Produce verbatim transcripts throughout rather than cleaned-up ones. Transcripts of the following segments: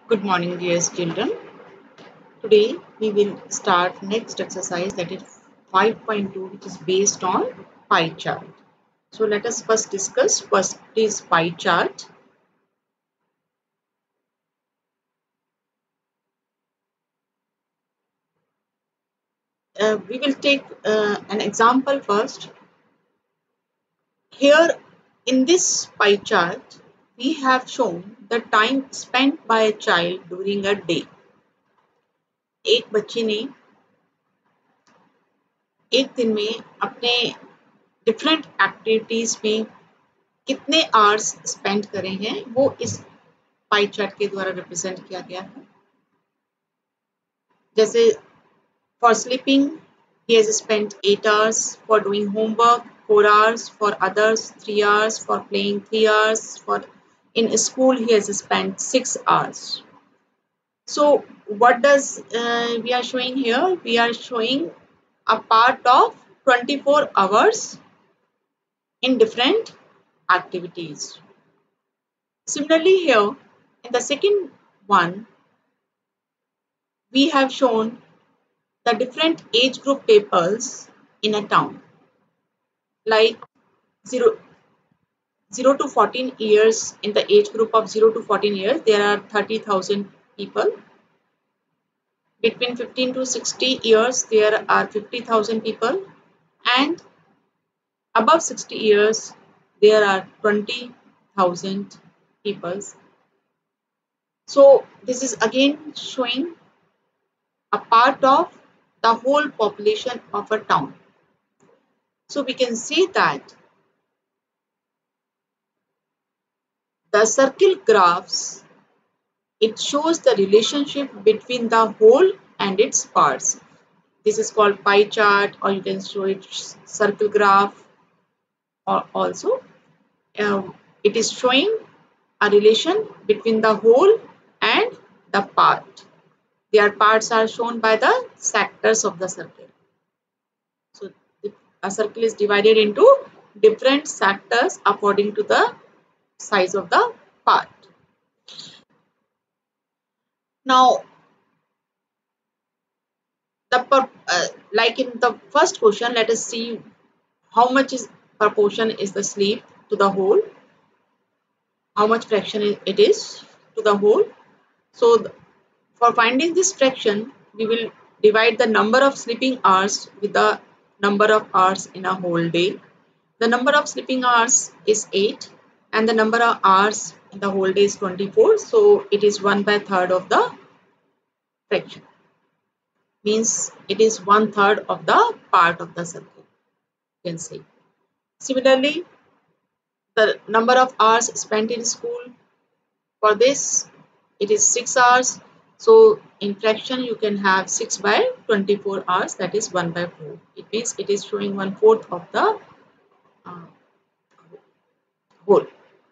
Good morning, dear children. Today we will start next exercise, that is five point two, which is based on pie chart. So let us first discuss first is pie chart. Uh, we will take uh, an example first. Here in this pie chart, we have shown the time spent by a child during a day. एक बच्चे ने एक दिन में अपने different activities में कितने hours spend करे हैं वो इस पाई चार्ट के द्वारा रिप्रेजेंट किया गया है। जैसे for sleeping he has spent eight hours, for doing homework four hours, for others three hours, for playing three hours, for in school he has spent six hours. So what does uh, we are showing here? We are showing a part of twenty-four hours in different activities. Similarly here in the second one we have shown the different age group peoples in a town, like zero, zero to fourteen years. In the age group of zero to fourteen years there are thirty thousand people. Between fifteen to sixty years there are fifty thousand people, and above sixty years there are twenty thousand people. So this is again showing a part of the whole population of a town. So we can say that the circle graphs, it shows the relationship between the whole and its parts. This is called pie chart, or you can show it circle graph, or also um, it is showing a relation between the whole and the part. Their parts are shown by the sectors of the circle. So a circle is divided into different sectors according to the size of the part. Now the uh, like in the first question, let us see how much is proportion is the sleep to the whole, how much fraction it is to the whole. So for finding this fraction we will divide the number of sleeping hours with the number of hours in a whole day. The number of sleeping hours is eight and the number of hours in the whole day is twenty-four, so it is one by third of the fraction, means it is one third of the part of the circle, you can say. Similarly, the number of hours spent in school, for this it is six hours. So in fraction you can have six by twenty-four hours, that is one by four. It means it is showing one fourth of the uh, whole.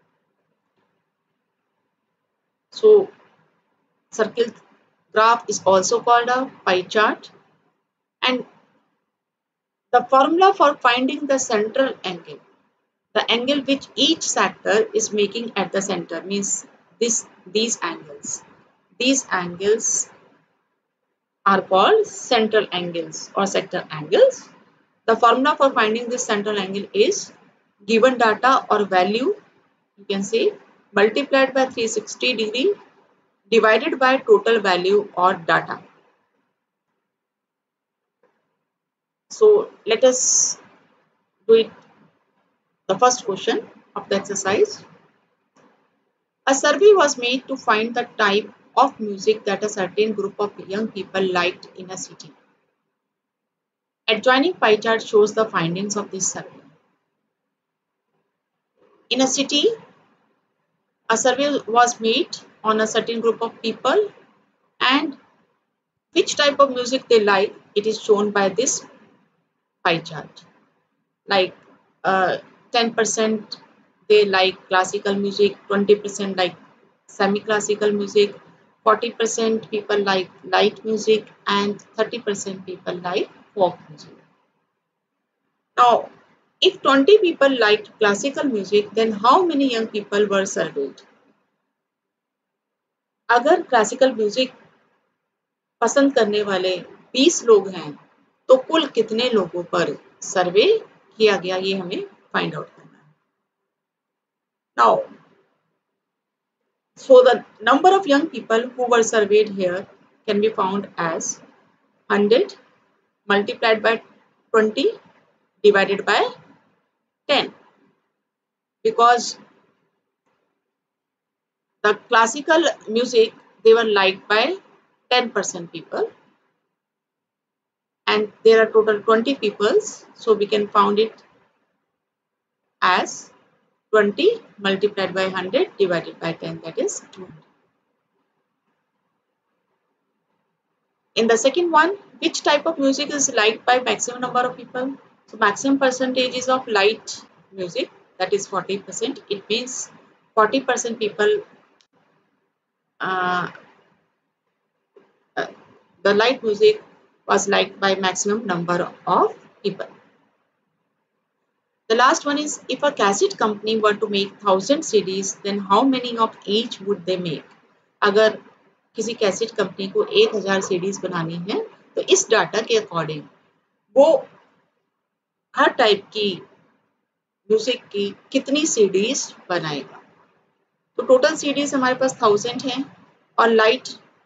So circle graph is also called a pie chart, and the formula for finding the central angle, the angle which each sector is making at the center, means this these angles. These angles are called central angles or sector angles. The formula for finding this central angle is given data or value, you can say, multiplied by three hundred sixty degree divided by total value or data. So let us do it. The first question of the exercise. A survey was made to find the type of music that a certain group of young people liked in a city. Adjoining pie chart shows the findings of this survey. In a city, a survey was made on a certain group of people, and which type of music they like, it is shown by this pie chart. Like uh, ten percent they like classical music, twenty percent like semi-classical music, forty percent people like light music, and thirty percent people like folk music. Now, if twenty people liked classical music, then how many young people were surveyed? अगर classical music पसंद करने वाले बीस लोग हैं तो कुल कितने लोगों पर सर्वे किया गया, ये हमें फाइंड आउट करना है। Now so the number of young people who were surveyed here can be found as one hundred multiplied by twenty divided by ten, because the classical music they were liked by ten percent people and there are total twenty peoples, so we can found it as twenty multiplied by one hundred divided by ten, that is two hundred. In the second one, which type of music is liked by maximum number of people? So maximum percentage is of light music, that is forty percent. It means forty percent people, uh, uh, the light music was liked by maximum number of people. The last one is, if a cassette company were to make one thousand C Ds, then how many of each would they make? अगर किसी cassette company को एक हज़ार CDs बनानी है तो इस data के अकॉर्डिंग वो हर टाइप की म्यूजिक की कितनी सीडीज बनाएगा। तो टोटल सीडीज हमारे पास थाउजेंड है और लाइट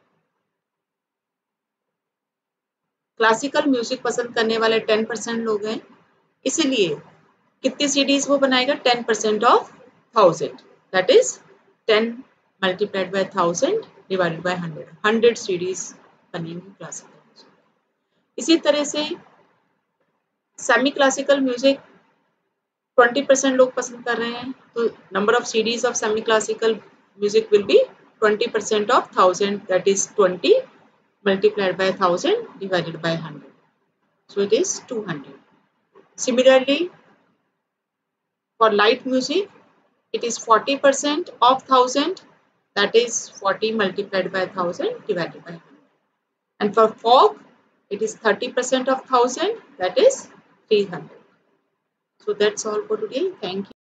क्लासिकल म्यूजिक पसंद करने वाले टेन परसेंट लोग हैं, इसीलिए कितनी सीडीज वो बनाएगा, ten percent of thousand, that is ten multiplied by thousand divided by hundred, hundred CDs बनेंगी क्लासिकल म्यूजिक। इसी तरह से semi classical music twenty percent लोग पसंद कर रहे हैं, तो number of CDs of semi classical music will be twenty percent of thousand, that is twenty multiplied by one thousand divided by one hundred, so it is two hundred. Similarly, for light music it is forty percent of one thousand, that is forty multiplied by one thousand divided by one hundred, and for folk it is thirty percent of one thousand, that is three hundred. So that's all for today. Thank you.